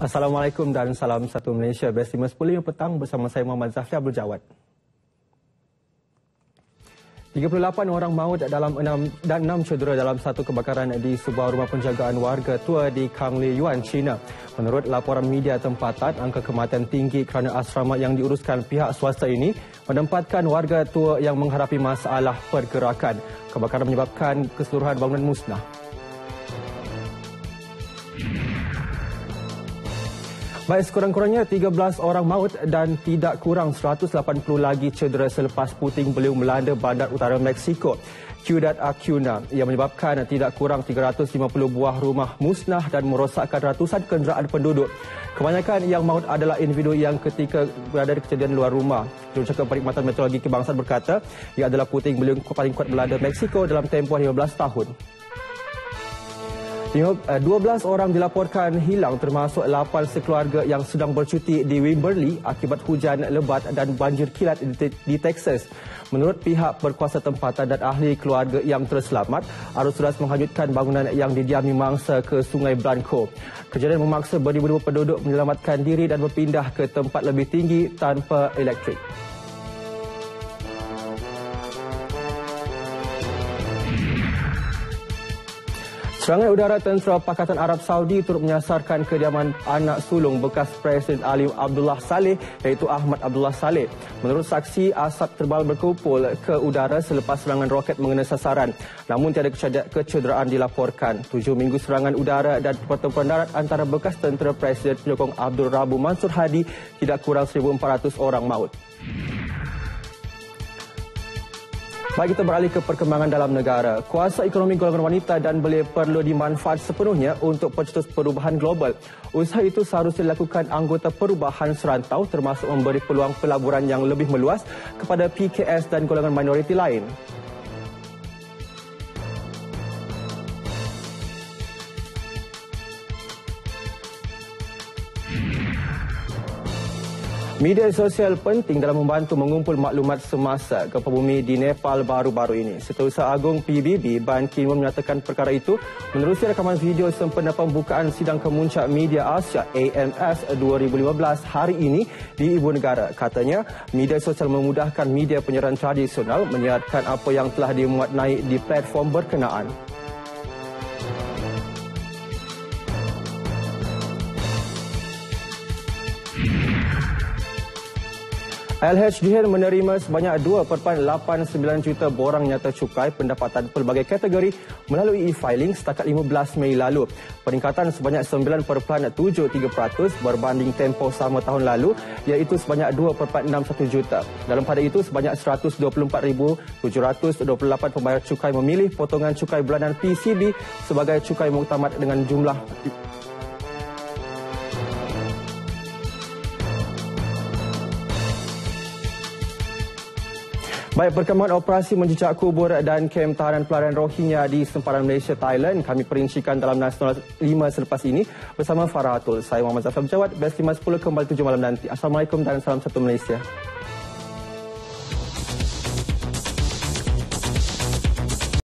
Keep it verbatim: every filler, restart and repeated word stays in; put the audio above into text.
Assalamualaikum dan salam satu Malaysia. Best lima sepuluh petang bersama saya Muhammad Zafri Abdul Jawad. tiga puluh lapan orang maut dalam enam dan enam cedera dalam satu kebakaran di sebuah rumah penjagaan warga tua di Kangli Yuan, China. Menurut laporan media tempatan, angka kematian tinggi kerana asrama yang diuruskan pihak swasta ini menempatkan warga tua yang menghadapi masalah pergerakan. Kebakaran menyebabkan keseluruhan bangunan musnah. Baik, sekurang-kurangnya tiga belas orang maut dan tidak kurang seratus lapan puluh lagi cedera selepas puting beliung melanda bandar utara Mexico, Ciudad Acuna, yang menyebabkan tidak kurang tiga ratus lima puluh buah rumah musnah dan merosakkan ratusan kenderaan penduduk. Kebanyakan yang maut adalah individu yang ketika berada di kejadian luar rumah. Jurucakap Perkhidmatan Meteorologi Kebangsaan berkata, ia adalah puting beliung paling kuat melanda Mexico dalam tempoh lima belas tahun. dua belas orang dilaporkan hilang termasuk lapan sekeluarga yang sedang bercuti di Wimberley akibat hujan lebat dan banjir kilat di Texas. Menurut pihak berkuasa tempatan dan ahli keluarga yang terselamat, arus deras menghanyutkan bangunan yang didiami mangsa ke Sungai Blanco. Kejadian memaksa beribu-ribu penduduk menyelamatkan diri dan berpindah ke tempat lebih tinggi tanpa elektrik. Serangan udara tentera Pakatan Arab Saudi turut menyasarkan kediaman anak sulung bekas Presiden Ali Abdullah Saleh iaitu Ahmad Abdullah Saleh. Menurut saksi, asap tebal berkumpul ke udara selepas serangan roket mengenai sasaran. Namun tiada kecederaan dilaporkan. Tujuh minggu serangan udara dan pertempuran darat antara bekas tentera Presiden penyokong Abdul Rabu Mansur Hadi, tidak kurang seribu empat ratus orang maut. Baik, kita beralih ke perkembangan dalam negara. Kuasa ekonomi golongan wanita dan belia perlu dimanfaat sepenuhnya untuk pencetus perubahan global. Usaha itu seharusnya dilakukan anggota perubahan serantau termasuk memberi peluang pelaburan yang lebih meluas kepada P K S dan golongan minoriti lain. Media sosial penting dalam membantu mengumpul maklumat semasa gempa bumi di Nepal baru-baru ini. Setiausaha Agung P B B Ban Ki-moon menyatakan perkara itu menerusi rakaman video sempena pembukaan sidang kemuncak media Asia A M S dua ribu lima belas hari ini di Ibu Negara. Katanya, media sosial memudahkan media penyiaran tradisional menyiarkan apa yang telah dimuat naik di platform berkenaan. L H D N menerima sebanyak dua perpuluhan lapan sembilan juta borang nyata cukai pendapatan pelbagai kategori melalui e-filing setakat lima belas Mei lalu. Peningkatan sebanyak sembilan perpuluhan tujuh tiga peratus berbanding tempoh sama tahun lalu, iaitu sebanyak dua perpuluhan enam satu juta. Dalam pada itu, sebanyak seratus dua puluh empat ribu tujuh ratus dua puluh lapan pembayar cukai memilih potongan cukai bulanan P C B sebagai cukai muktamad dengan jumlah Baik, perkembangan operasi menjejak kubur dan kem tahanan pelarian Rohingya di sempadan Malaysia, Thailand kami perincikan dalam Nasional lima selepas ini bersama Farah Atul. Saya Muhammad Zafri Abdul Jawad. Best lima sepuluh kembali tujuh malam nanti. Assalamualaikum dan salam satu Malaysia.